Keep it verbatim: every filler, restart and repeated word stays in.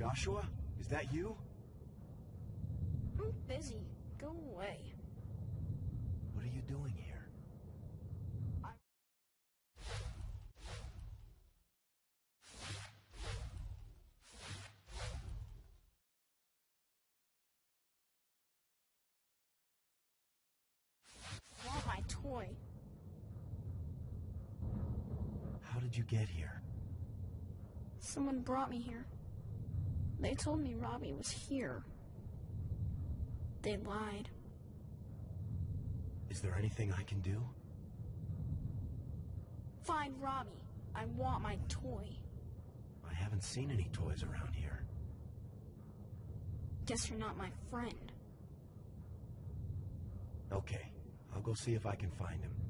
Joshua? Is that you? I'm busy. Go away. What are you doing here? I... I want my toy. How did you get here? Someone brought me here. They told me Robbie was here. They lied. Is there anything I can do? Find Robbie. I want my toy. I haven't seen any toys around here. Guess you're not my friend. Okay, I'll go see if I can find him.